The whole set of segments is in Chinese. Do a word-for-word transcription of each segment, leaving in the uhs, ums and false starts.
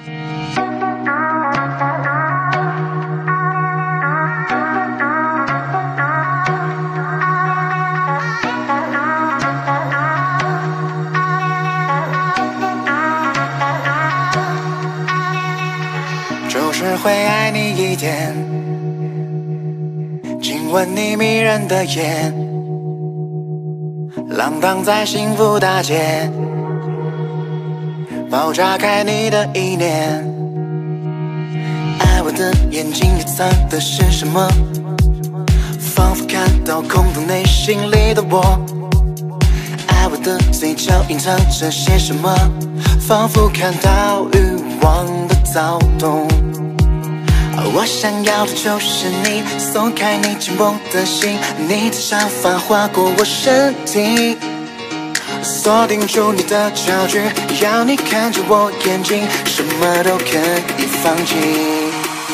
就是会爱你一点，亲吻你迷人的眼，浪荡在幸福大街，爆炸开你的意念。爱我的眼睛里藏的是什么？仿佛看到空洞内心里的我。爱我的嘴角隐藏着些什么？仿佛看到欲望的躁动。我想要的就是你，松开你紧绷的心，你的长发划过我身体，锁定住你的焦距，要你看着我眼睛，什么都可以放弃。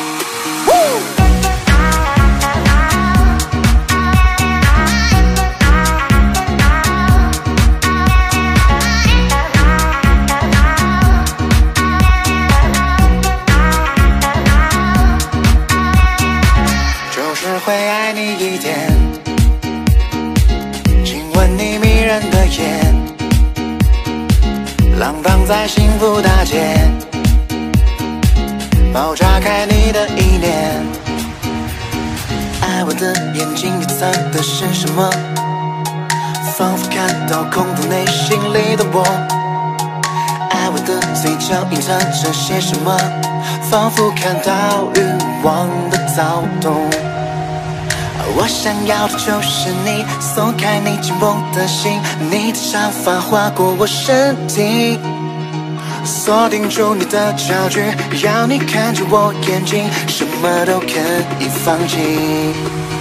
会爱你一点，亲吻你迷人的眼，浪荡在幸福大街，爆炸开你的意念。爱我的眼睛里藏的是什么？仿佛看到空洞内心里的我。爱我的嘴角隐藏着些什么？仿佛看到欲望的躁动。我想要的就是你，松开你紧绷的心，你的长发划过我身体，锁定住你的焦距，要你看着我眼睛，什么都可以放弃。